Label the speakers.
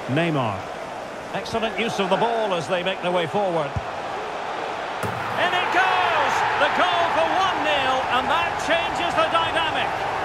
Speaker 1: Neymar.
Speaker 2: Excellent use of the ball as they make their way forward. In it goes! The goal for 1-0, and that changes the dynamic.